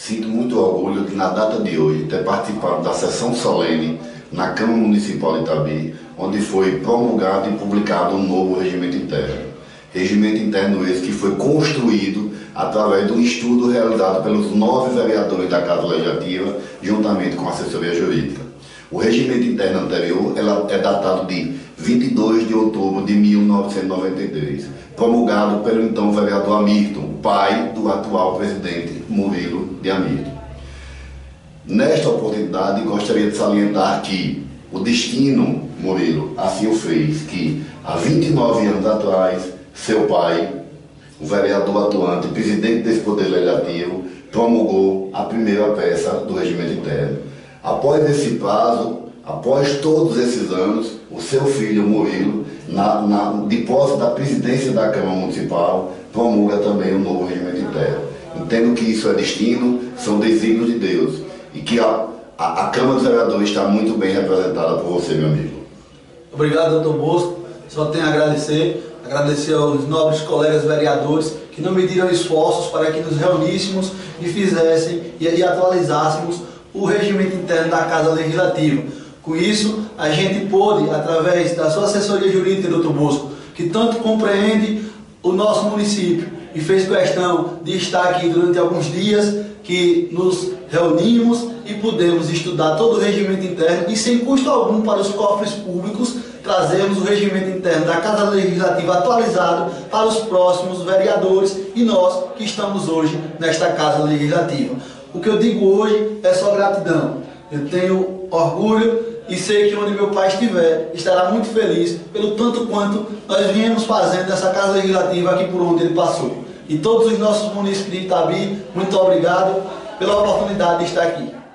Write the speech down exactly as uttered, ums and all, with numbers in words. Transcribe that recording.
Sinto muito orgulho de, na data de hoje, ter participado da sessão solene na Câmara Municipal de Itabi, onde foi promulgado e publicado um novo regimento interno. Regimento interno esse que foi construído através de um estudo realizado pelos nove vereadores da Casa Legislativa, juntamente com a assessoria jurídica. O regimento interno anterior ela é datado de vinte e dois de outubro de mil novecentos e noventa e três, promulgado pelo então vereador Hamilton, pai do atual presidente Murilo de Hamilton. Nesta oportunidade, gostaria de salientar que o destino, Murilo, assim o fez, que há vinte e nove anos atrás, seu pai, o vereador atuante, presidente desse Poder Legislativo, promulgou a primeira peça do regimento interno. Após esse prazo, após todos esses anos, o seu filho, Murilo, na, na, de posse da presidência da Câmara Municipal, promulga também o novo regimento interno. Entendo que isso é destino, são desígnios de Deus, e que a, a, a Câmara dos Vereadores está muito bem representada por você, meu amigo. Obrigado, doutor Bosco. Só tenho a agradecer, agradecer aos nobres colegas vereadores que não mediram esforços para que nos reuníssemos e fizessem e, e atualizássemos o regimento interno da Casa Legislativa. Com isso, a gente pôde, através da sua assessoria jurídica, doutor Bosco, que tanto compreende o nosso município e fez questão de estar aqui durante alguns dias, que nos reunimos e pudemos estudar todo o regimento interno e, sem custo algum para os cofres públicos, trazemos o regimento interno da Casa Legislativa atualizado para os próximos vereadores e nós que estamos hoje nesta Casa Legislativa. O que eu digo hoje é só gratidão. Eu tenho orgulho e sei que onde meu pai estiver, estará muito feliz pelo tanto quanto nós viemos fazendo essa Casa Legislativa aqui por onde ele passou. E todos os nossos munícipes de Itabi, muito obrigado pela oportunidade de estar aqui.